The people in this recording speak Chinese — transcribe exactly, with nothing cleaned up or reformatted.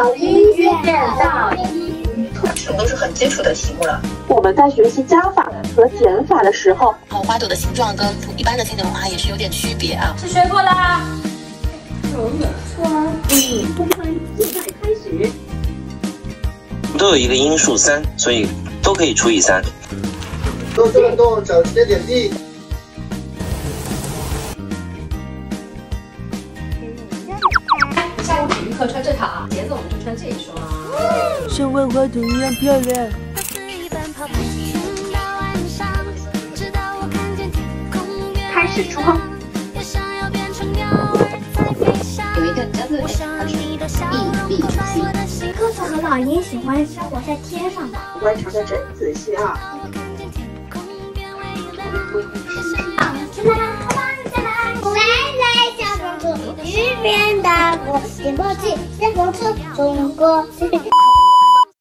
从一卷到一， 全都是很基础的题目了。 我们在学习加法和减法的时候， 然后花朵的形状跟一般的金牛花也是有点区别啊。 是学过啦。 有点酸。 你通关现在开始。 都有一个因数三，所以都可以除以三。 动动动，找直接点地。 下午体育课穿这套啊，鞋子我们就穿这一双啊。 像万花筒一样漂亮。 开始说。 有一个叫做它是 B B C。 鸽子和老鹰喜欢生活在天上吧？ 观察的真仔细啊！ 来来，小公主，鱼变大锅，电簸箕，电风车，中国。